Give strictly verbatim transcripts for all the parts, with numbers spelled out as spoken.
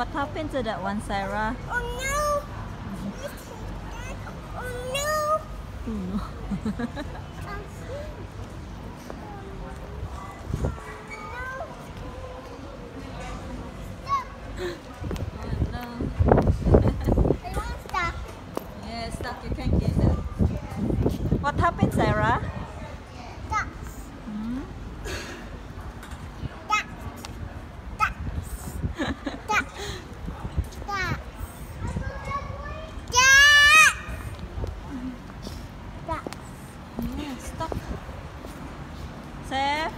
What happened to that one, Sarah? Oh no! Oh no! Oh no. Oh no. I want stuff. Yeah, stuck. You can't get that. What happened, Sarah? Ducks. Hmm? Ducks. Ducks. Ducks. Ducks. Ducks. Ducks. Yeah, stuck. Seth.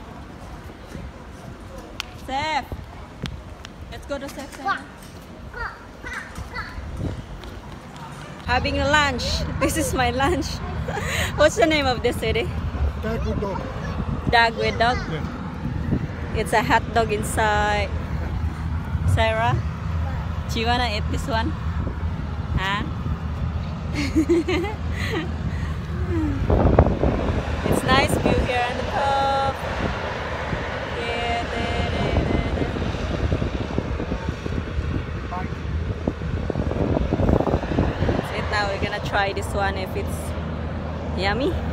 Seth. Let's go to Seth. Quack. Sarah. Quack. Quack. Quack. Having a lunch. This is my lunch. What's the name of this city? Dagwood dog. Dagwood dog. Yeah. It's a hot dog inside. Sarah, do you wanna eat this one? Huh? It's nice view here on the top. Yeah, there, there, there, there. That's it. Now we're gonna try this one if it's yummy.